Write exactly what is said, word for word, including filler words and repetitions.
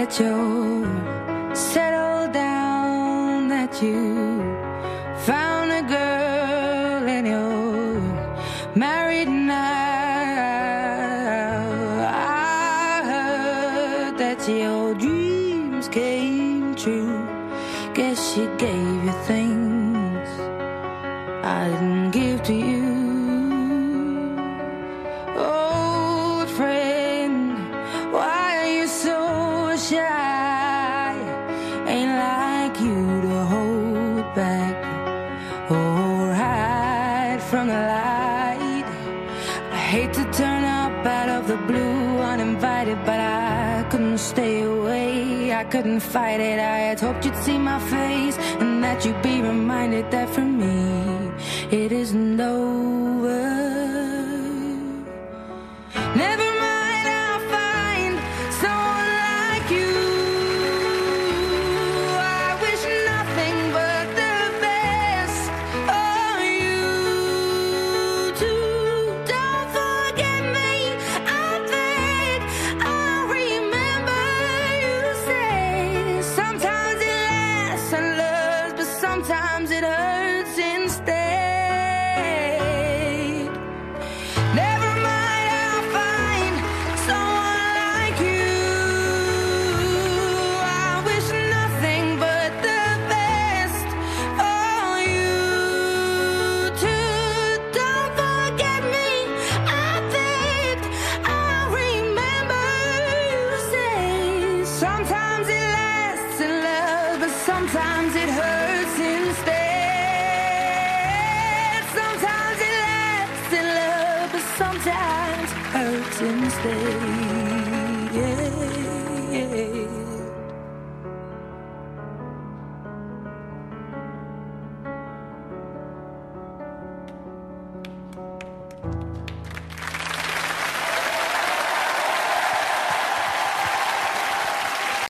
that you're settled down, that you found a girl and you're married now. I heard that your dreams came true. Guess she gave you things I didn't give to you. Oh, friend, why are you so shy? Ain't like you to hold back or hide from the light. I hate to turn up out of the blue uninvited, but I couldn't stay away. I couldn't fight it. I had hoped you'd see my face and that you'd be reminded that for me it isn't over. Never mind, I'll find someone like you. I wish nothing but the best for you too. Don't forget me, I think I'll remember you say sometimes it lasts and loves, but sometimes it hurts instead. Never mind, I'll find someone like you. I wish nothing but the best for you too. Don't forget me, I think I'll remember you say sometimes it lasts in love, but sometimes it hurts instead. Sometimes it lasts in love, but sometimes hurts instead. Yeah.